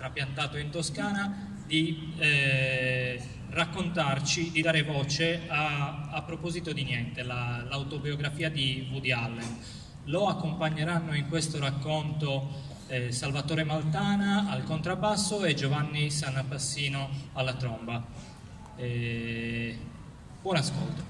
trapiantato in Toscana, di raccontarci, di dare voce a proposito di niente, l'autobiografia di Woody Allen. Lo accompagneranno in questo racconto Salvatore Maltana al contrabbasso e Giovanni Sannapassino alla tromba. Buon ascolto.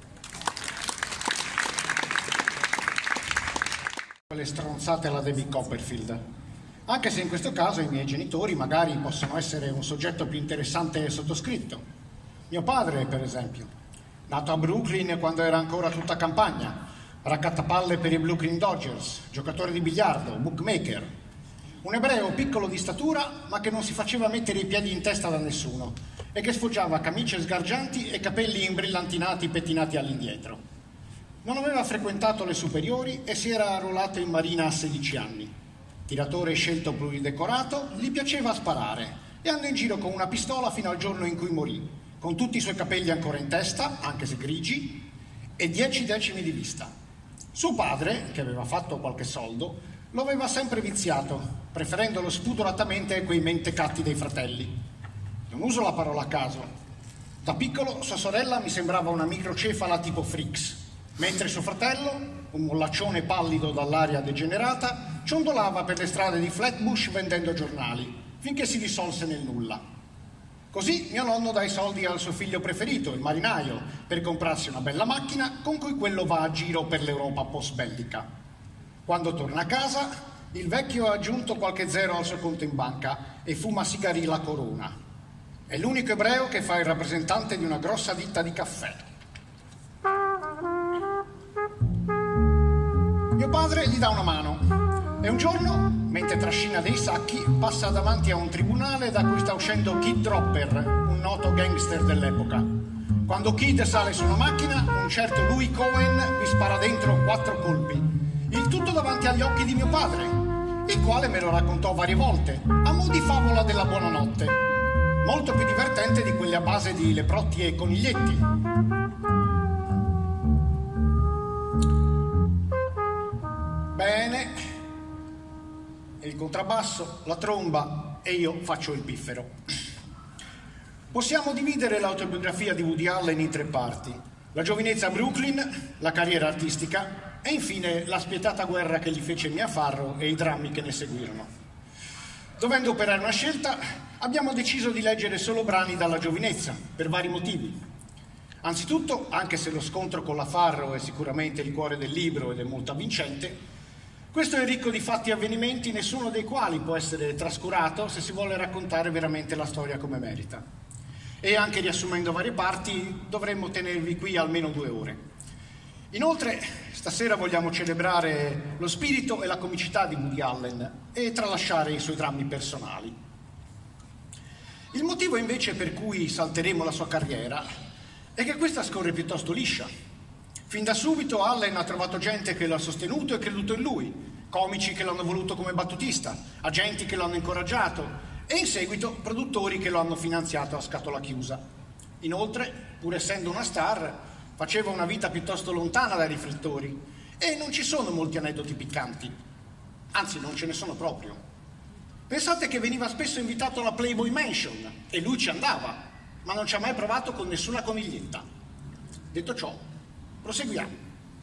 Le stronzate alla David Copperfield, anche se in questo caso i miei genitori magari possono essere un soggetto più interessante del sottoscritto. Mio padre, per esempio, nato a Brooklyn quando era ancora tutta campagna, raccattapalle per i Brooklyn Dodgers, giocatore di biliardo, bookmaker, un ebreo piccolo di statura ma che non si faceva mettere i piedi in testa da nessuno e che sfoggiava camicie sgargianti e capelli imbrillantinati pettinati all'indietro. Non aveva frequentato le superiori e si era arruolato in marina a 16 anni. Tiratore scelto pluridecorato, gli piaceva sparare e andò in giro con una pistola fino al giorno in cui morì, con tutti i suoi capelli ancora in testa, anche se grigi, e 10 decimi di vista. Suo padre, che aveva fatto qualche soldo, lo aveva sempre viziato, preferendolo spudoratamente a quei mentecatti dei fratelli. Non uso la parola a caso. Da piccolo sua sorella mi sembrava una microcefala tipo Frix, mentre suo fratello, un mollaccione pallido dall'aria degenerata, ciondolava per le strade di Flatbush vendendo giornali, finché si dissolse nel nulla. Così mio nonno dà i soldi al suo figlio preferito, il marinaio, per comprarsi una bella macchina con cui quello va a giro per l'Europa post-bellica. Quando torna a casa, il vecchio ha aggiunto qualche zero al suo conto in banca e fuma sigari la Corona. È l'unico ebreo che fa il rappresentante di una grossa ditta di caffè. Mio padre gli dà una mano e un giorno, mentre trascina dei sacchi, passa davanti a un tribunale da cui sta uscendo Kid Dropper, un noto gangster dell'epoca. Quando Kid sale su una macchina, un certo Louis Cohen vi spara dentro 4 colpi. Il tutto davanti agli occhi di mio padre, il quale me lo raccontò varie volte, a mo' di favola della buonanotte, molto più divertente di quelle a base di leprotti e coniglietti. Bene, il contrabbasso, la tromba e io faccio il piffero. Possiamo dividere l'autobiografia di Woody Allen in 3 parti: la giovinezza a Brooklyn, la carriera artistica e infine la spietata guerra che gli fece Mia Farrow e i drammi che ne seguirono. Dovendo operare una scelta, abbiamo deciso di leggere solo brani dalla giovinezza, per vari motivi. Anzitutto, anche se lo scontro con la Farrow è sicuramente il cuore del libro ed è molto avvincente, questo è ricco di fatti e avvenimenti, nessuno dei quali può essere trascurato se si vuole raccontare veramente la storia come merita. E anche riassumendo varie parti, dovremmo tenervi qui almeno 2 ore. Inoltre, stasera vogliamo celebrare lo spirito e la comicità di Woody Allen e tralasciare i suoi drammi personali. Il motivo invece per cui salteremo la sua carriera è che questa scorre piuttosto liscia. Fin da subito Allen ha trovato gente che lo ha sostenuto e creduto in lui, comici che l'hanno voluto come battutista, agenti che lo hanno incoraggiato e in seguito produttori che lo hanno finanziato a scatola chiusa. Inoltre, pur essendo una star, faceva una vita piuttosto lontana dai riflettori e non ci sono molti aneddoti piccanti, anzi non ce ne sono proprio. Pensate che veniva spesso invitato alla Playboy Mansion e lui ci andava, ma non ci ha mai provato con nessuna coniglietta. Detto ciò, proseguiamo.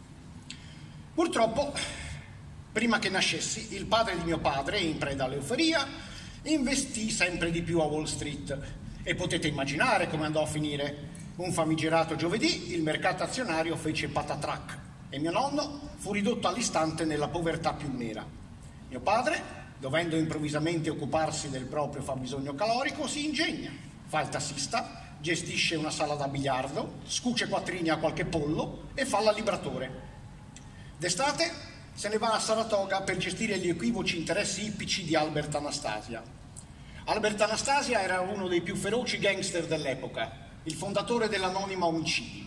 Purtroppo, prima che nascessi, il padre di mio padre, in preda all'euforia, investì sempre di più a Wall Street e potete immaginare come andò a finire. Un famigerato giovedì il mercato azionario fece patatrac e mio nonno fu ridotto all'istante nella povertà più nera. Mio padre, dovendo improvvisamente occuparsi del proprio fabbisogno calorico, si ingegna, fa il tassista, gestisce una sala da biliardo, scuce quattrini a qualche pollo e fa l'allibratore. D'estate se ne va a Saratoga per gestire gli equivoci interessi ippici di Albert Anastasia. Albert Anastasia era uno dei più feroci gangster dell'epoca, il fondatore dell'anonima Omicidi.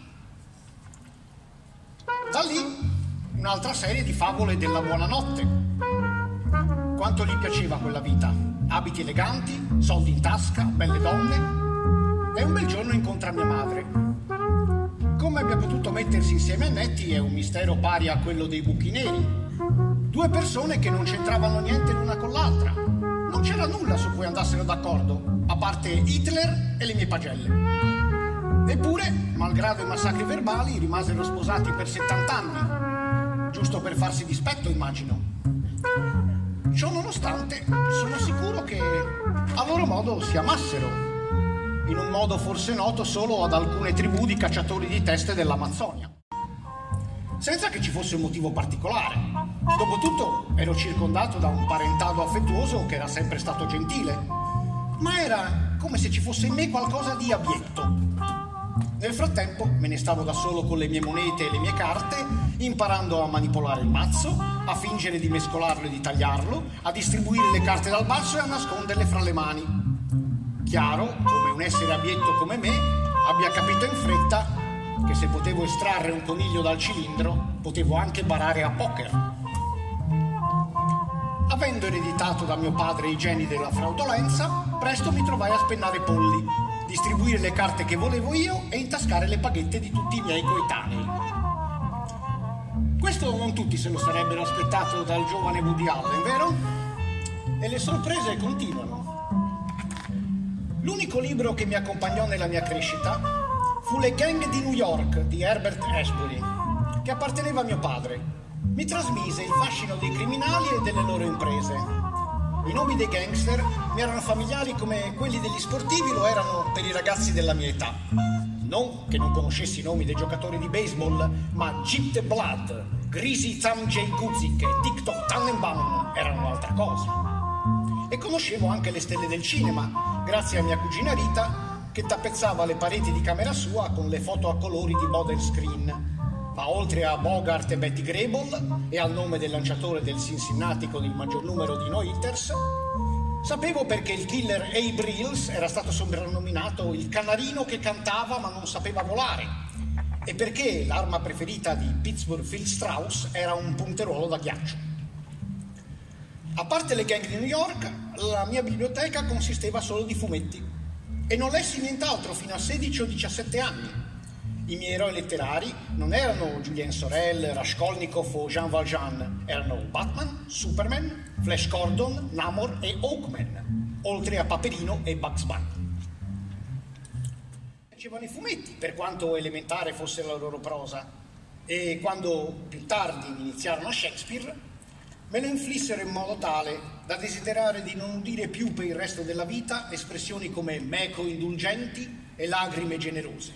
Da lì un'altra serie di favole della buonanotte. Quanto gli piaceva quella vita, abiti eleganti, soldi in tasca, belle donne. E un bel giorno incontra mia madre. Come abbia potuto mettersi insieme a Nettie è un mistero pari a quello dei buchi neri. 2 persone che non c'entravano niente l'una con l'altra. Non c'era nulla su cui andassero d'accordo, a parte Hitler e le mie pagelle. Eppure, malgrado i massacri verbali, rimasero sposati per 70 anni, giusto per farsi dispetto, immagino. Ciò nonostante, sono sicuro che a loro modo si amassero, in un modo forse noto solo ad alcune tribù di cacciatori di teste dell'Amazzonia, senza che ci fosse un motivo particolare. Dopotutto ero circondato da un parentado affettuoso che era sempre stato gentile, ma era come se ci fosse in me qualcosa di abietto. Nel frattempo me ne stavo da solo con le mie monete e le mie carte, imparando a manipolare il mazzo, a fingere di mescolarlo e di tagliarlo, a distribuire le carte dal basso e a nasconderle fra le mani. Chiaro come un essere abietto come me abbia capito in fretta che se potevo estrarre un coniglio dal cilindro, potevo anche barare a poker. Avendo ereditato da mio padre i geni della fraudolenza, presto mi trovai a spennare polli, distribuire le carte che volevo io e intascare le paghette di tutti i miei coetanei. Questo non tutti se lo sarebbero aspettato dal giovane Woody Allen, vero? E le sorprese continuano. L'unico libro che mi accompagnò nella mia crescita fu Le gang di New York di Herbert Ashbury, che apparteneva a mio padre. Mi trasmise il fascino dei criminali e delle loro imprese. I nomi dei gangster mi erano familiari come quelli degli sportivi lo erano per i ragazzi della mia età. Non che non conoscessi i nomi dei giocatori di baseball, ma Jeep the Blood, Greasy Thumb J. Guzik e TikTok Tannenbaum erano un'altra cosa. E conoscevo anche le stelle del cinema, grazie a mia cugina Rita, che tappezzava le pareti di camera sua con le foto a colori di model screen. Ma oltre a Bogart e Betty Grable e al nome del lanciatore del Cincinnati con il maggior numero di no-hitters, sapevo perché il killer Abe Reels era stato soprannominato il canarino che cantava ma non sapeva volare, e perché l'arma preferita di Pittsburgh Phil Strauss era un punteruolo da ghiaccio. A parte le gang di New York, la mia biblioteca consisteva solo di fumetti, e non lessi nient'altro fino a 16 o 17 anni. I miei eroi letterari non erano Julien Sorel, Raskolnikov o Jean Valjean, erano Batman, Superman, Flash Gordon, Namor e Hawkman, oltre a Paperino e Bugs Bunny. Piacevano i fumetti, per quanto elementare fosse la loro prosa, e quando più tardi iniziarono a Shakespeare, me lo inflissero in modo tale da desiderare di non udire più per il resto della vita espressioni come meco indulgenti e lagrime generose.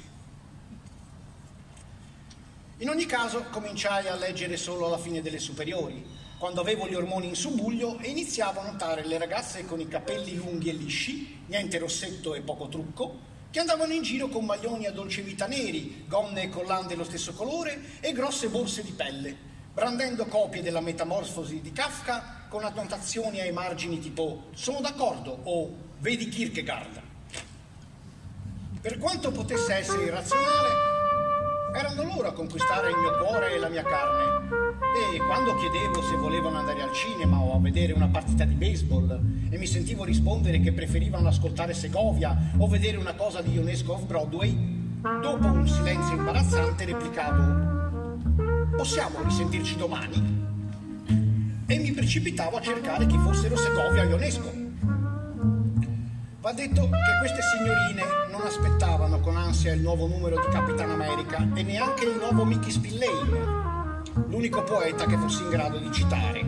In ogni caso cominciai a leggere solo alla fine delle superiori, quando avevo gli ormoni in subbuglio e iniziavo a notare le ragazze con i capelli lunghi e lisci, niente rossetto e poco trucco, che andavano in giro con maglioni a dolce vita neri, gonne e collane dello stesso colore e grosse borse di pelle, brandendo copie della Metamorfosi di Kafka con annotazioni ai margini tipo «Sono d'accordo» o «Vedi Kierkegaard». Per quanto potesse essere irrazionale, erano loro a conquistare il mio cuore e la mia carne, e quando chiedevo se volevano andare al cinema o a vedere una partita di baseball e mi sentivo rispondere che preferivano ascoltare Segovia o vedere una cosa di Ionesco off-Broadway, dopo un silenzio imbarazzante replicavo «Possiamo risentirci domani?» e mi precipitavo a cercare chi fossero Segovia o Ionesco. Va detto che queste signorine non aspettavano con ansia il nuovo numero di Capitan America e neanche il nuovo Mickey Spillane, l'unico poeta che fossi in grado di citare.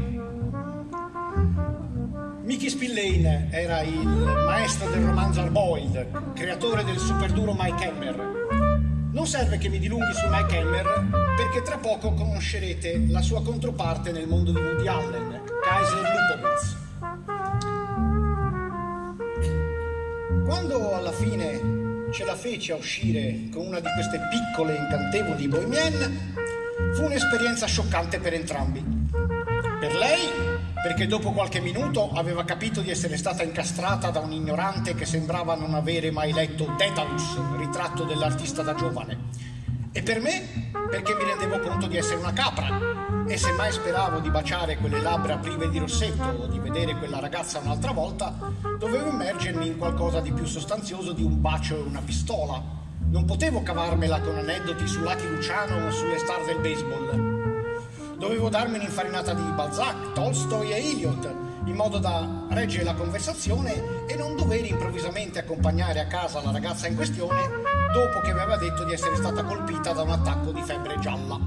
Mickey Spillane era il maestro del romanzo hard-boiled, creatore del super duro Mike Hammer. Non serve che mi dilunghi su Mike Hammer, perché tra poco conoscerete la sua controparte nel mondo di Woody Allen, Kaiser Lupowitz. Quando alla fine ce la fece a uscire con una di queste piccole e incantevoli bohemienne, fu un'esperienza scioccante per entrambi. Per lei, perché dopo qualche minuto aveva capito di essere stata incastrata da un ignorante che sembrava non avere mai letto Daedalus, ritratto dell'artista da giovane. E per me, perché mi rendevo conto di essere una capra, e se mai speravo di baciare quelle labbra prive di rossetto o di vedere quella ragazza un'altra volta, dovevo immergermi in qualcosa di più sostanzioso di un bacio e una pistola. Non potevo cavarmela con aneddoti su Lucky Luciano o sulle star del baseball. Dovevo darmi un'infarinata di Balzac, Tolstoi e Eliot, in modo da reggere la conversazione e non dover improvvisamente accompagnare a casa la ragazza in questione dopo che aveva detto di essere stata colpita da un attacco di febbre gialla.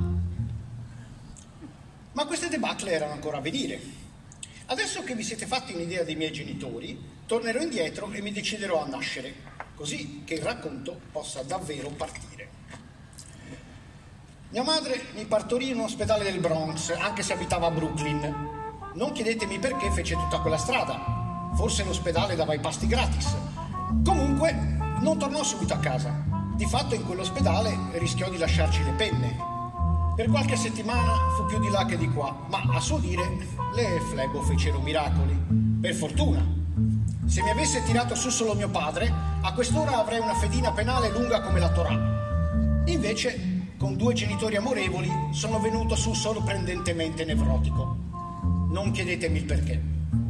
Ma queste debacle erano ancora a venire. Adesso che vi siete fatti un'idea dei miei genitori, tornerò indietro e mi deciderò a nascere, così che il racconto possa davvero partire. Mia madre mi partorì in un ospedale del Bronx, anche se abitava a Brooklyn. Non chiedetemi perché fece tutta quella strada. Forse l'ospedale dava i pasti gratis. Comunque, non tornò subito a casa. Di fatto in quell'ospedale rischiò di lasciarci le penne. Per qualche settimana fu più di là che di qua, ma a suo dire le flebo fecero miracoli. Per fortuna. Se mi avesse tirato su solo mio padre, a quest'ora avrei una fedina penale lunga come la Torah. Invece, con 2 genitori amorevoli, sono venuto su sorprendentemente nevrotico. Non chiedetemi il perché.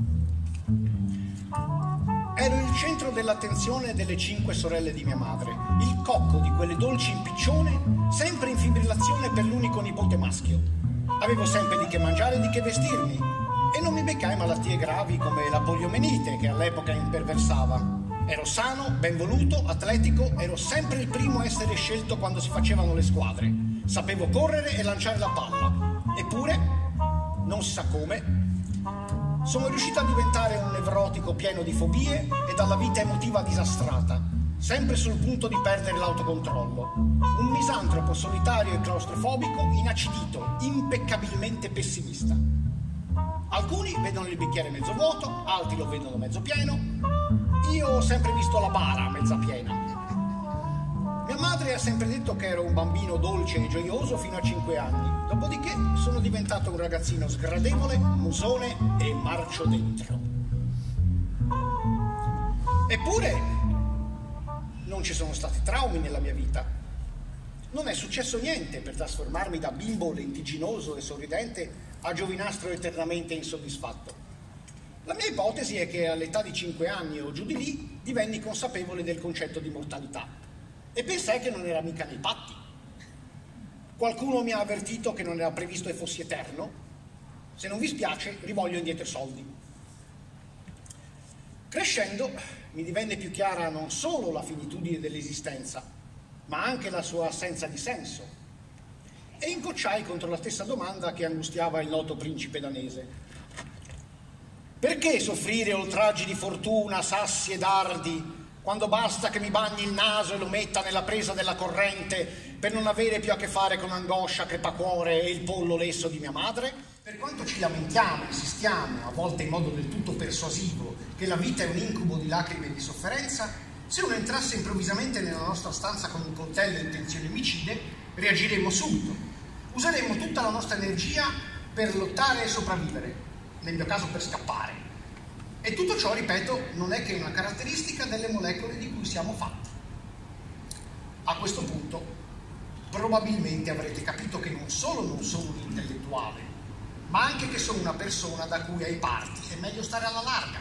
Ero il centro dell'attenzione delle 5 sorelle di mia madre, il cocco di quelle dolci impiccione, sempre in fibrillazione per l'unico nipote maschio. Avevo sempre di che mangiare e di che vestirmi, e non mi beccai malattie gravi come la poliomelite che all'epoca imperversava. Ero sano, ben voluto, atletico, ero sempre il primo a essere scelto quando si facevano le squadre. Sapevo correre e lanciare la palla. Eppure, non si sa come, sono riuscito a diventare un nevrotico pieno di fobie e dalla vita emotiva disastrata, sempre sul punto di perdere l'autocontrollo. Un misantropo solitario e claustrofobico, inacidito, impeccabilmente pessimista. Alcuni vedono il bicchiere mezzo vuoto, altri lo vedono mezzo pieno. Io ho sempre visto la bara mezza piena. Mia madre ha sempre detto che ero un bambino dolce e gioioso fino a 5 anni. Dopodiché sono diventato un ragazzino sgradevole, musone e marcio dentro. Eppure non ci sono stati traumi nella mia vita. Non è successo niente per trasformarmi da bimbo lentigginoso e sorridente a giovinastro eternamente insoddisfatto. La mia ipotesi è che all'età di 5 anni o giù di lì divenni consapevole del concetto di mortalità e pensai che non era mica nei patti. Qualcuno mi ha avvertito che non era previsto che fossi eterno. Se non vi spiace, rivoglio indietro i soldi. Crescendo mi divenne più chiara non solo la finitudine dell'esistenza, ma anche la sua assenza di senso. E incocciai contro la stessa domanda che angustiava il noto principe danese. Perché soffrire oltraggi di fortuna, sassi e dardi, quando basta che mi bagni il naso e lo metta nella presa della corrente per non avere più a che fare con angoscia, crepacuore e il pollo lesso di mia madre? Per quanto ci lamentiamo, insistiamo, a volte in modo del tutto persuasivo, che la vita è un incubo di lacrime e di sofferenza, se uno entrasse improvvisamente nella nostra stanza con un coltello in intenzione omicide, reagiremmo subito. Useremmo tutta la nostra energia per lottare e sopravvivere, nel mio caso per scappare. E tutto ciò, ripeto, non è che una caratteristica delle molecole di cui siamo fatti. A questo punto, probabilmente avrete capito che non solo non sono un intellettuale, ma anche che sono una persona da cui ai parti è meglio stare alla larga.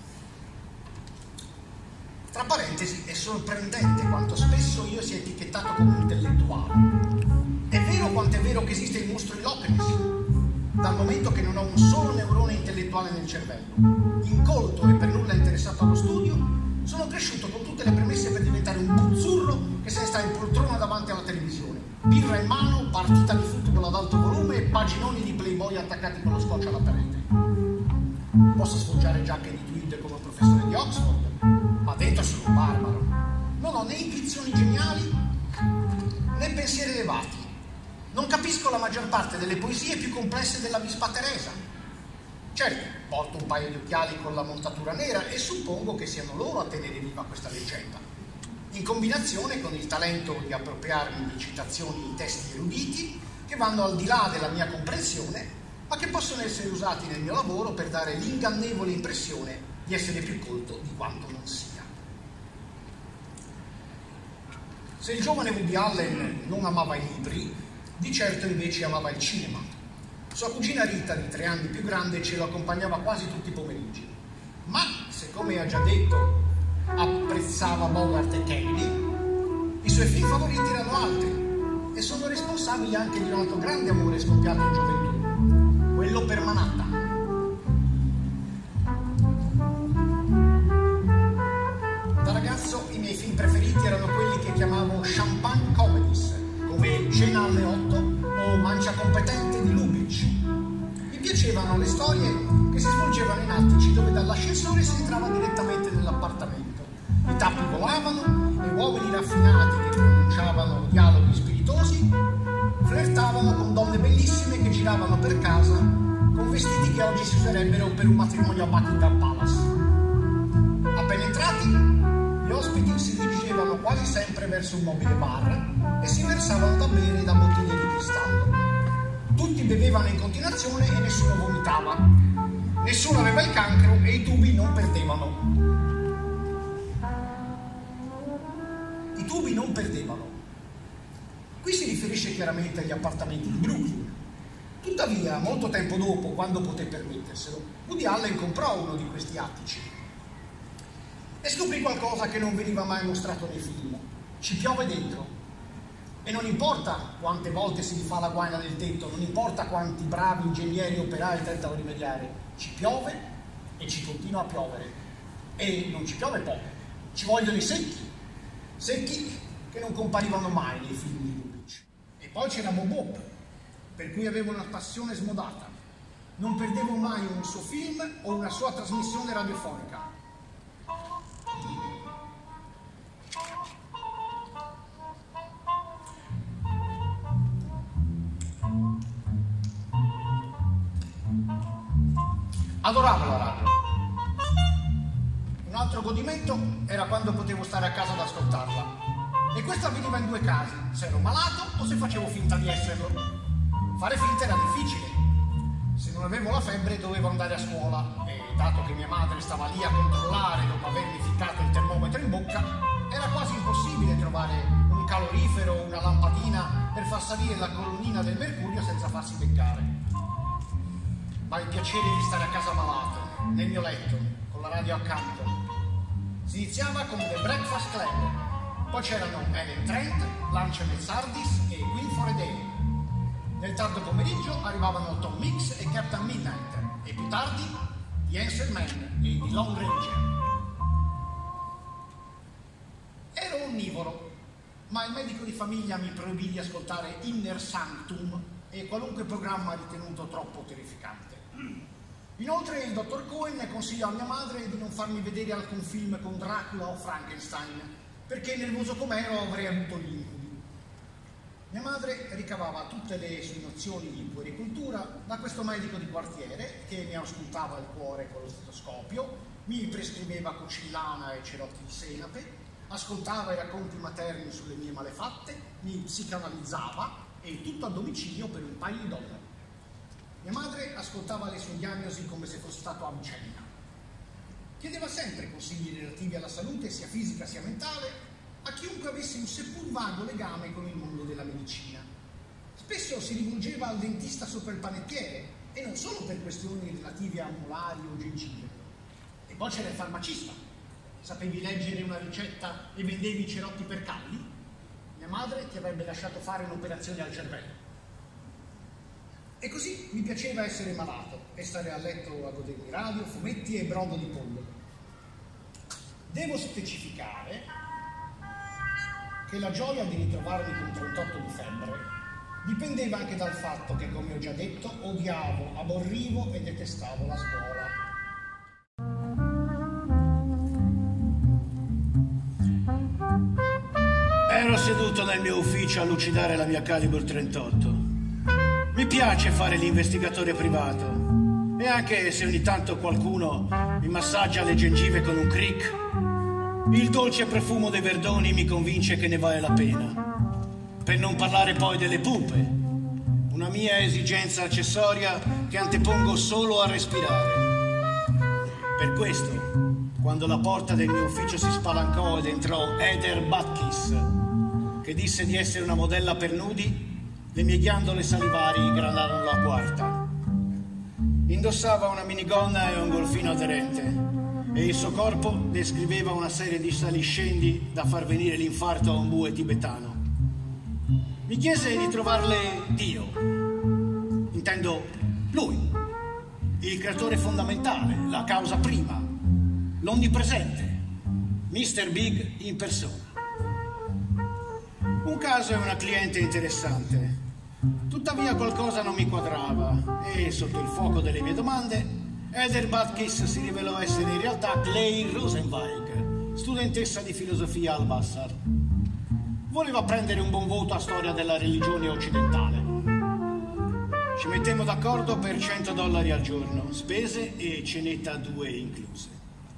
Tra parentesi, è sorprendente quanto spesso io sia etichettato come intellettuale. È vero quanto è vero che esiste il mostro Illocrines, dal momento che non ho un solo neurone intellettuale nel cervello. Incolto e per nulla interessato allo studio, sono cresciuto con tutte le premesse per diventare un buzzurro che se ne sta in poltrona davanti alla televisione. Birra in mano, partita di football ad alto volume e paginoni di Playboy attaccati con lo scotch alla parete. Posso sfoggiare giacche di tweed come un professore di Oxford, ma dentro sono un barbaro. Non ho né intuizioni geniali né pensieri elevati. Non capisco la maggior parte delle poesie più complesse della Vispa Teresa. Certo, porto un paio di occhiali con la montatura nera e suppongo che siano loro a tenere viva questa leggenda, in combinazione con il talento di appropriarmi di citazioni in testi eruditi che vanno al di là della mia comprensione, ma che possono essere usati nel mio lavoro per dare l'ingannevole impressione di essere più colto di quanto non sia. Se il giovane Woody Allen non amava i libri, di certo invece amava il cinema. Sua cugina Rita, di 3 anni più grande, ce lo accompagnava quasi tutti i pomeriggi. Ma, siccome ha già detto, apprezzava Bogart e Kennedy, i suoi film favoriti erano altri e sono responsabili anche di un altro grande amore scoppiato in gioventù, quello per Manhattan. champagne comedies, come Cena alle 8 o Mancia competente di Lubitsch. Mi piacevano le storie che si svolgevano in attici, dove dall'ascensore si entrava direttamente nell'appartamento. I tappi volavano e uomini raffinati che pronunciavano dialoghi spiritosi flirtavano con donne bellissime che giravano per casa con vestiti che oggi si userebbero per un matrimonio a Buckingham Palace. Appena entrati, gli ospiti si dirigevano quasi sempre verso un mobile bar e si versavano da bere da bottiglie di cristallo. Tutti bevevano in continuazione e nessuno vomitava. Nessuno aveva il cancro e i tubi non perdevano. I tubi non perdevano. Qui si riferisce chiaramente agli appartamenti di Brooklyn. Tuttavia, molto tempo dopo, quando poté permetterselo, Woody Allen comprò uno di questi attici e scoprì qualcosa che non veniva mai mostrato nei film. Ci piove dentro. E non importa quante volte si rifà la guaina del tetto, non importa quanti bravi ingegneri e operai tentano di rimediare, ci piove e ci continua a piovere. E non ci piove poco, ci vogliono i secchi che non comparivano mai nei film di Lubitsch. E poi c'era Bob, per cui avevo una passione smodata. Non perdevo mai un suo film o una sua trasmissione radiofonica. Adoravo la radio. Un altro godimento era quando potevo stare a casa ad ascoltarla. E questo avveniva in due casi: se ero malato o se facevo finta di esserlo. Fare finta era difficile. Se non avevo la febbre dovevo andare a scuola e, dato che mia madre stava lì a controllare dopo avermi ficcato il termometro in bocca, era quasi impossibile trovare un calorifero o una lampadina per far salire la colonnina del mercurio senza farsi beccare. Ma il piacere di stare a casa malato, nel mio letto, con la radio accanto. Si iniziava con The Breakfast Club, poi c'erano Ellen Trent, Lance Mezzardis e Winfrey Day. Nel tardo pomeriggio arrivavano Tom Mix e Captain Midnight, e più tardi The Answer Man e The Lone Ranger. Ero onnivoro, ma il medico di famiglia mi proibì di ascoltare Inner Sanctum e qualunque programma ritenuto troppo terrificante. Inoltre il dottor Cohen consigliò a mia madre di non farmi vedere alcun film con Dracula o Frankenstein, perché nervoso com'ero avrei avuto gli incubi. Mia madre ricavava tutte le sue nozioni di puericultura da questo medico di quartiere che mi auscultava il cuore con lo stetoscopio, mi prescriveva cucillana e cerotti di senape, ascoltava i racconti materni sulle mie malefatte, mi psicanalizzava, e tutto a domicilio per un paio di dollari. Mia madre ascoltava le sue diagnosi come se fosse stato a Vicenna. Chiedeva sempre consigli relativi alla salute sia fisica sia mentale a chiunque avesse un seppur vago legame con il mondo della medicina. Spesso si rivolgeva al dentista sopra il panettiere, e non solo per questioni relative a molari o gengive. E poi c'era il farmacista. Sapevi leggere una ricetta e vendevi i cerotti per calli? Mia madre ti avrebbe lasciato fare un'operazione al cervello. E così mi piaceva essere malato e stare a letto a godermi radio, fumetti e brodo di pollo. Devo specificare che la gioia di ritrovarmi con 38 di febbre dipendeva anche dal fatto che, come ho già detto, odiavo, aborrivo e detestavo la scuola. Ero seduto nel mio ufficio a lucidare la mia Calibre 38. Mi piace fare l'investigatore privato, e anche se ogni tanto qualcuno mi massaggia le gengive con un crick, il dolce profumo dei verdoni mi convince che ne vale la pena. Per non parlare poi delle pupe, una mia esigenza accessoria che antepongo solo a respirare. Per questo, quando la porta del mio ufficio si spalancò ed entrò Heather Butkiss, che disse di essere una modella per nudi, le mie ghiandole salivari granarono la quarta. Indossava una minigonna e un golfino aderente, e il suo corpo descriveva una serie di saliscendi da far venire l'infarto a un bue tibetano. Mi chiese di trovarle Dio. Intendo lui, il creatore fondamentale, la causa prima, l'onnipresente, Mr. Big in persona. Un caso è una cliente interessante. Tuttavia qualcosa non mi quadrava e, sotto il fuoco delle mie domande, Heather Butkiss si rivelò essere in realtà Claire Rosenweig, studentessa di filosofia al Vassar. Voleva prendere un buon voto a storia della religione occidentale. Ci mettemmo d'accordo per $100 al giorno, spese e cenetta a 2 incluse.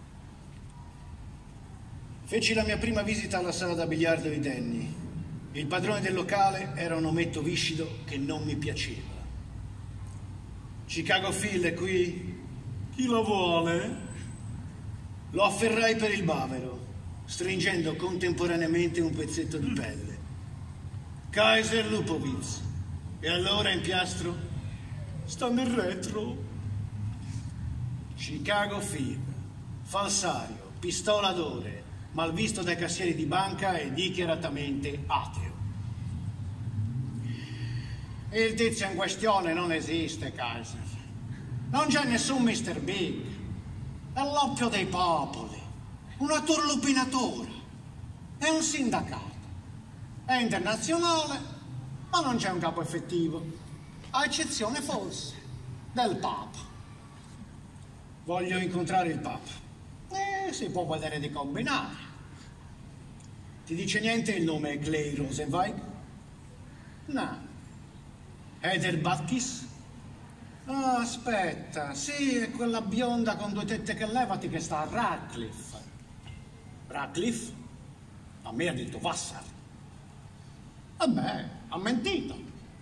Feci la mia prima visita alla sala da biliardo di Danny. Il padrone del locale era un ometto viscido che non mi piaceva. Chicago Phil è qui? Chi lo vuole? Lo afferrai per il bavero, stringendo contemporaneamente un pezzetto di pelle. Kaiser Lupowitz. E allora in piastro? Sta nel retro. Chicago Phil, falsario, pistola d'ore, malvisto dai cassieri di banca e dichiaratamente ateo. Il tizio in questione non esiste, Kaiser. Non c'è nessun Mr. Big. È l'oppio dei popoli, una turlupinatura. È un sindacato. È internazionale, ma non c'è un capo effettivo, a eccezione forse del Papa. Voglio incontrare il Papa. Si può vedere di combinare. Ti dice niente il nome Clay Rosenweig? No. Heather Butkiss? Ah, aspetta, sì, è quella bionda con 2 tette che levati che sta a Radcliffe. Radcliffe? A me ha detto Vassar. A me ha mentito.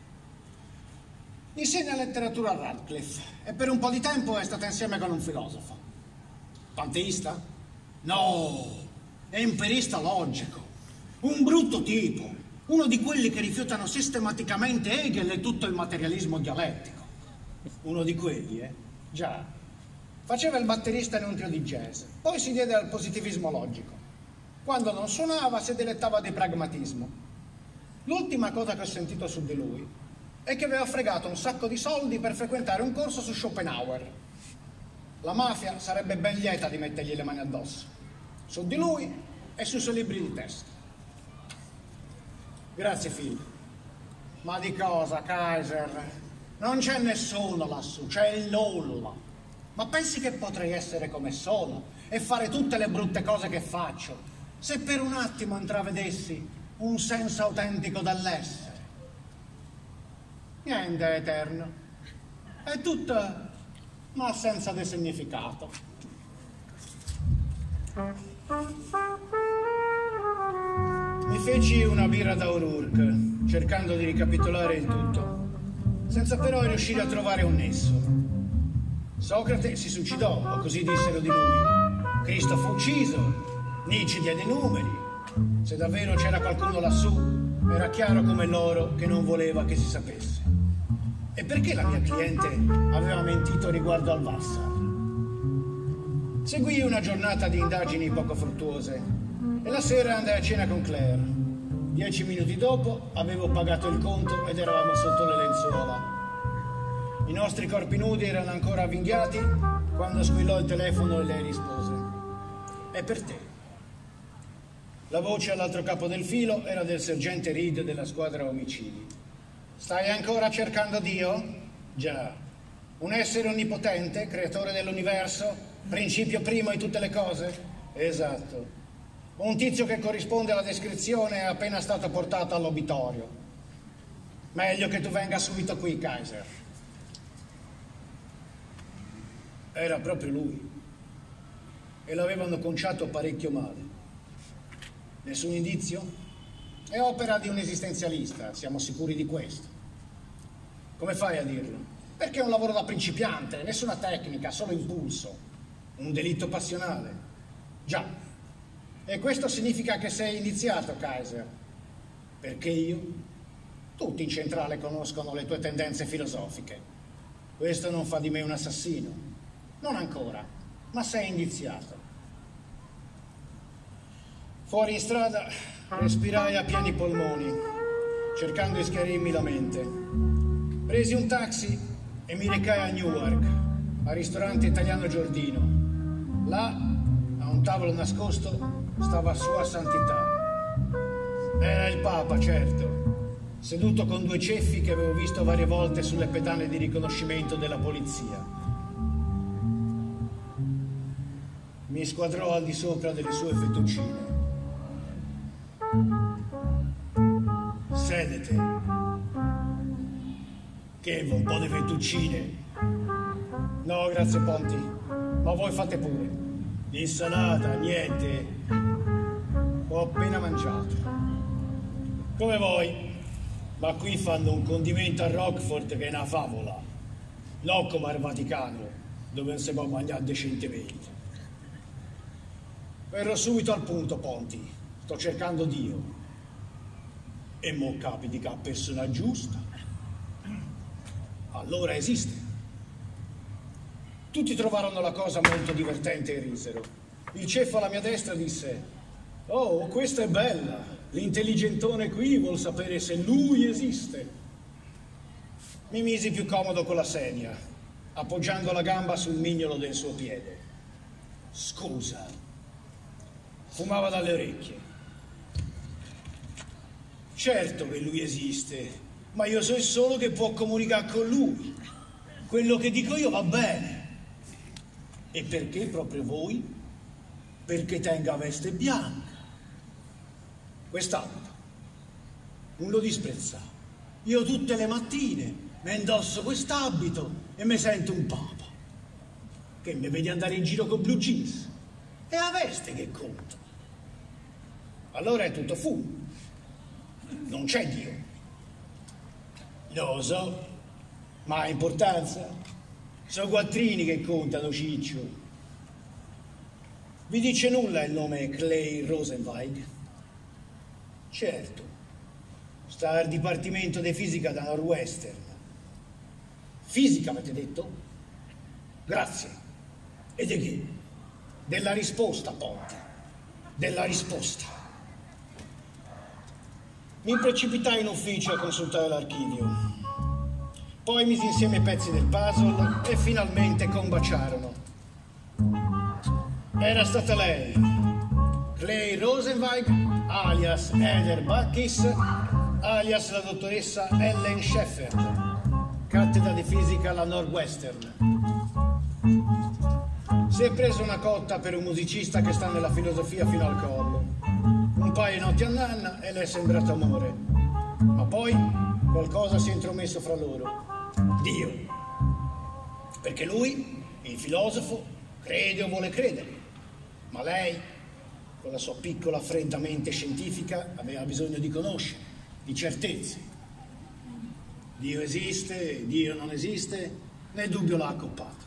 Insegna letteratura a Radcliffe e per un po' di tempo è stata insieme con un filosofo. Panteista? No, è empirista logico. Un brutto tipo. Uno di quelli che rifiutano sistematicamente Hegel e tutto il materialismo dialettico. Uno di quelli, Già. Faceva il batterista in un trio di jazz, poi si diede al positivismo logico. Quando non suonava si dilettava di pragmatismo. L'ultima cosa che ho sentito su di lui è che aveva fregato un sacco di soldi per frequentare un corso su Schopenhauer. La mafia sarebbe ben lieta di mettergli le mani addosso, su di lui e sui suoi libri di testo. Grazie, Phil. Ma di cosa, Kaiser? Non c'è nessuno lassù, c'è il nulla. Ma pensi che potrei essere come sono e fare tutte le brutte cose che faccio se per un attimo intravedessi un senso autentico dell'essere? Niente è eterno. È tutto un'assenza di significato. Mi feci una birra da O'Rourke, cercando di ricapitolare il tutto, senza però riuscire a trovare un nesso. Socrate si suicidò, o così dissero di lui. Cristo fu ucciso, Nietzsche diede i numeri. Se davvero c'era qualcuno lassù, era chiaro come l'oro che non voleva che si sapesse. E perché la mia cliente aveva mentito riguardo al Vassar? Seguì una giornata di indagini poco fruttuose e la sera andai a cena con Claire. 10 minuti dopo avevo pagato il conto ed eravamo sotto le lenzuola. I nostri corpi nudi erano ancora avvinghiati quando squillò il telefono e lei rispose: è per te. La voce all'altro capo del filo era del sergente Reed della squadra omicidi. Stai ancora cercando Dio? Già. Un essere onnipotente, creatore dell'universo, principio primo di tutte le cose? Esatto. Un tizio che corrisponde alla descrizione è appena stato portato all'obitorio. Meglio che tu venga subito qui, Kaiser. Era proprio lui. E l'avevano conciato parecchio male. Nessun indizio? È opera di un esistenzialista, siamo sicuri di questo. Come fai a dirlo? Perché è un lavoro da principiante, nessuna tecnica, solo impulso. Un delitto passionale. Già. E questo significa che sei iniziato, Kaiser. Perché io? Tutti in centrale conoscono le tue tendenze filosofiche. Questo non fa di me un assassino. Non ancora, ma sei indiziato. Fuori in strada respirai a pieni polmoni, cercando di schiarirmi la mente. Presi un taxi e mi recai a Newark, al ristorante italiano Giordino. Là, a un tavolo nascosto, stava Sua Santità. Era il Papa, certo, seduto con due ceffi che avevo visto varie volte sulle pedane di riconoscimento della polizia. Mi squadrò al di sopra delle sue fettuccine. Sedete. Che un po' di fettuccine? No, grazie Ponti, ma voi fate pure. L'insalata, niente. Ho appena mangiato. Come voi, ma qui fanno un condimento a Roquefort che è una favola. Non come al Vaticano, dove non si può mangiare decentemente. Verrò subito al punto, Ponti. Sto cercando Dio. E mo capiti che ha persona giusta. Allora esiste. Tutti trovarono la cosa molto divertente e risero. Il ceffo alla mia destra disse: «Oh, questa è bella. L'intelligentone qui vuol sapere se lui esiste». Mi misi più comodo con la sedia, appoggiando la gamba sul mignolo del suo piede. Scusa. Fumava dalle orecchie. Certo che lui esiste, ma io so solo che può comunicare con lui. Quello che dico io va bene. E perché proprio voi? Perché tenga veste bianca. Quest'abito non lo disprezza. Io tutte le mattine mi indosso quest'abito e mi sento un papa. Che mi vedi andare in giro con blue jeans. È la veste che conta. Allora è tutto fumo. Non c'è Dio. Lo so, ma ha importanza. Sono quattrini che contano, ciccio. Vi dice nulla il nome Clay Rosenweig? Certo. Sta al Dipartimento di Fisica da Northwestern. Fisica, avete detto? Grazie. E di che? Della risposta, Ponti. Della risposta. Mi precipitai in ufficio a consultare l'archivio. Poi misi insieme i pezzi del puzzle e finalmente combaciarono. Era stata lei, Clay Rosenweig, alias Heather Buckis, alias la dottoressa Ellen Shefford, cattedra di fisica alla Northwestern. Si è preso una cotta per un musicista che sta nella filosofia fino al collo. Un paio di notti a nanna e le è sembrato amore. Ma poi qualcosa si è intromesso fra loro. Dio. Perché lui, il filosofo, crede o vuole credere. Ma lei, con la sua piccola fredda mente scientifica, aveva bisogno di conoscere, di certezze. Dio esiste, Dio non esiste, nel dubbio l'ha accoppato.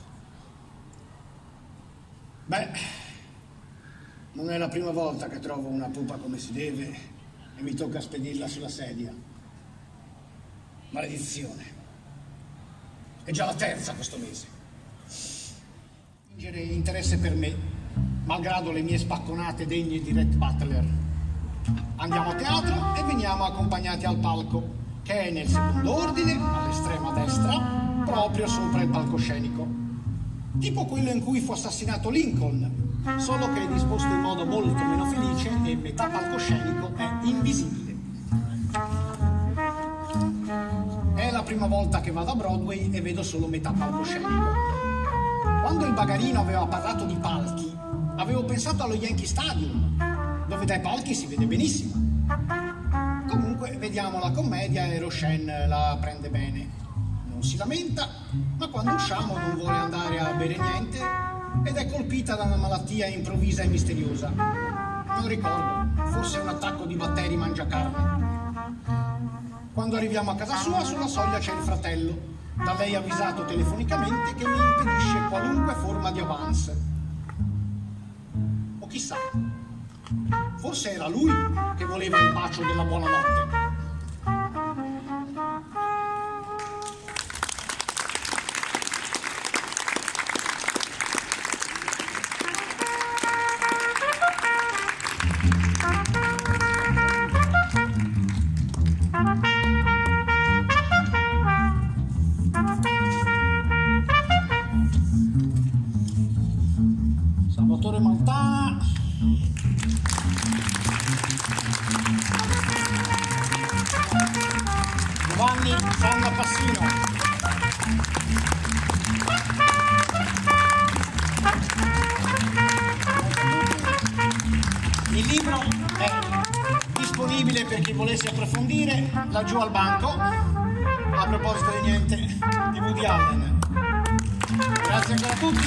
Beh, non è la prima volta che trovo una pupa come si deve e mi tocca spedirla sulla sedia. Maledizione. È già la terza questo mese. Fingere interesse per me, malgrado le mie spacconate degne di Rhett Butler. Andiamo a teatro e veniamo accompagnati al palco, che è nel secondo ordine, all'estrema destra, proprio sopra il palcoscenico. Tipo quello in cui fu assassinato Lincoln, solo che è disposto in modo molto meno felice e metà palcoscenico è invisibile. È la prima volta che vado a Broadway e vedo solo metà palcoscenico. Quando il Bagarino aveva parlato di palchi, avevo pensato allo Yankee Stadium, dove dai palchi si vede benissimo. Comunque vediamo la commedia e Rochelle la prende bene. Non si lamenta, ma quando usciamo non vuole andare a bere niente ed è colpita da una malattia improvvisa e misteriosa. Non ricordo, forse un attacco di batteri mangiacarne. Quando arriviamo a casa sua, sulla soglia c'è il fratello, da lei avvisato telefonicamente che mi impedisce qualunque forma di avance. O chissà, forse era lui che voleva il bacio della buonanotte. Salvatore Maltana Giovanni Sanna Passino. Il libro è disponibile per chi volesse approfondire laggiù al banco, a proposito di niente, di Woody Allen. Grazie ancora a tutti.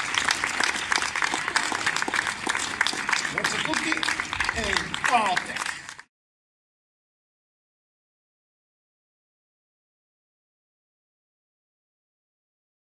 Grazie a tutti e buonanotte.